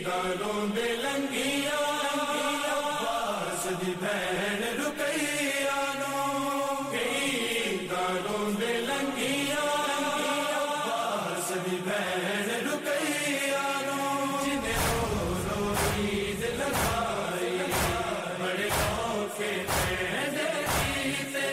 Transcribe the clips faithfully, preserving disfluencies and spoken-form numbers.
گالوں میں لنگیاں عباس دی بہن رقیہ نو کئی گالوں میں لنگیاں عباس دی بہن رقیہ نو جنہیں رو رو عید لگائی بڑے خوفے پہنے کیتے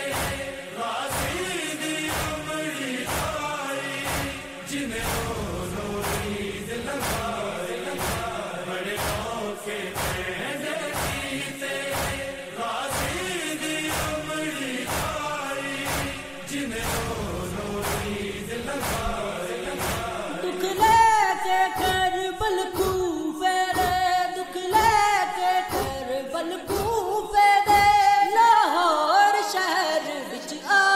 غازی دی عمری کھائی جنہیں رو رو عید لگائی بڑے خوفے پہنے کیتے غازی دی عمری کھائی جنہیں رو رو عید لگائی دکھ لے کے کربل کوفے دے دکھ لے کے کربل کوفے دے لاہور شہر وچ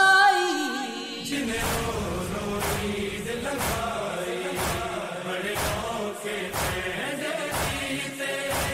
آئی جنہیں رو رو عید لگائی بڑے خوفے پہنے کیتے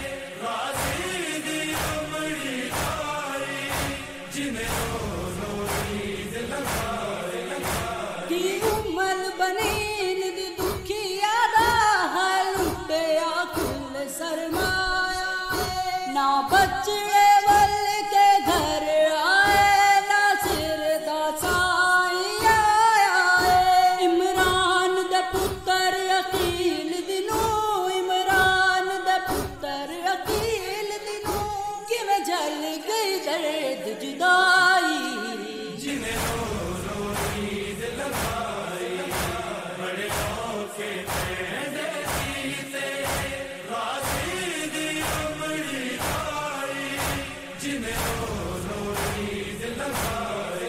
غازی دی عمری کھائی جنہیں رو رو عید لگائی کی امل بنین دی دکھیا دا ہے لٹیا کل سرمایا نہ بچڑے ول کے گھر آئے نہ سر دا سائی آیا عمران دے پتر عقیل دنو عمران دے پتر عقیل دنو کیویں جل گئی درد جدائی جنہیں رو رو عید لگائی بڑے خوفے پہنے کیتے غازی دی عمری کھائی جنہیں رو رو عید لگائی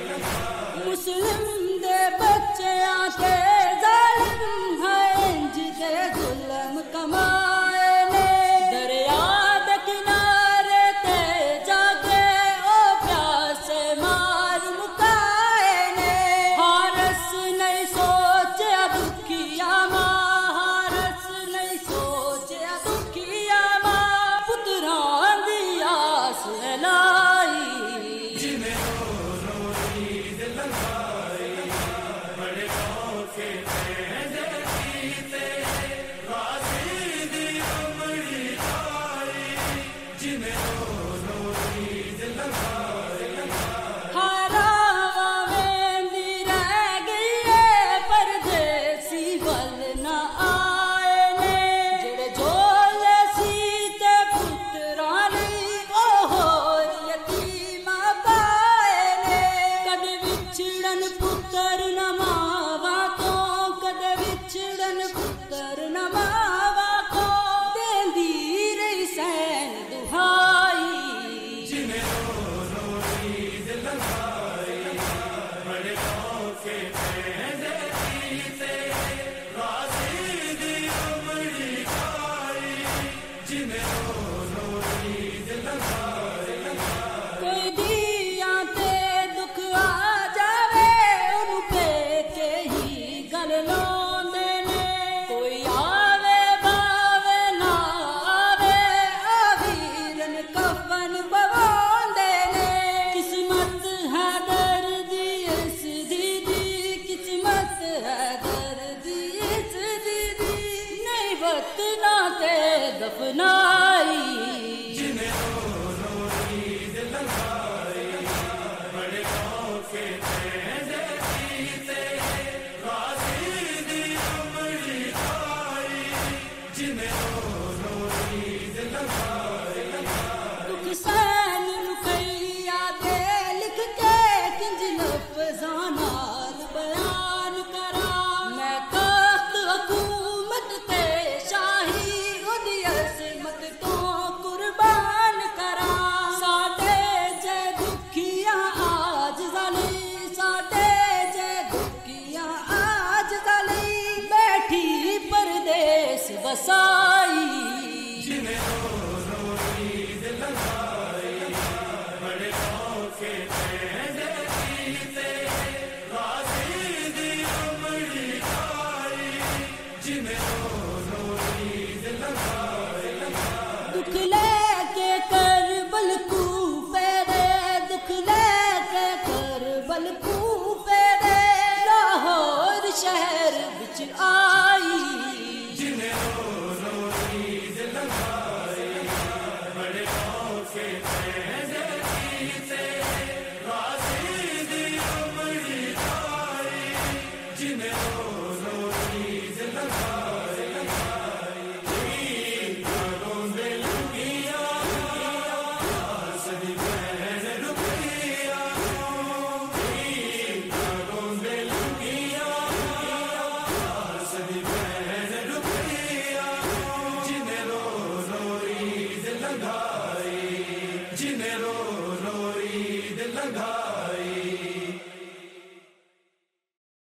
مسلم دے بچیاں تے ظالم ہے انج دے ظلم کمائے نے دریا دے کنارے تے جا کے او پیاسے مار مکائے نے حارس نہیں سوچیا دکھیا ماں حارس نہیں سوچیا دکھیا ماں پتراں دی آس لائی جنہیں رو رو عید لگائی بڑے خوفے پہنے کیتے غازی دی عمری کھائی جنہیں رو رو عید لگائی ہاراں ویندی رہ گئی ہے پردیسی ول نہ آئے نے جڑے جھولے سی تے پتراں لئی او ہور یتیم پائے نے کدے وچھڑن پتر نہ ماواں تو کدے وچھڑن پتر نہ ماواں تو دیندی رہی سین دہائی جنہیں رو رو عید لگائی بڑے خوفے پہنے کیتے غازی دی عمری کھائی جنہیں رو رو عید لگائی کوئی دیاں تے دکھ آ جاوے انہوں پہ کے ہی گل لاندے نے کوئی آوے باوے نہ آوے آویرن کفن بواندے نے قسمت ہے دردی اس دی دی قسمت ہے دردی اس دی دی نہیں وطنا تے دفنائی جنہیں رو رو عید لگائی بڑے خوفے پہنے کیتے غازی دی عمری کھائی جنہیں رو رو عید لگائی دکھ سین رقیہ دے لکھ کے کنج لفظاں نال بیان کراں میں تخت حکومت تے شاہی اودی عظمت تو قربان کراں ساڈے جے دکھیاں آج ذالی ساڈے جے دکھیاں آج ذالی بیٹھی پردیس بسائی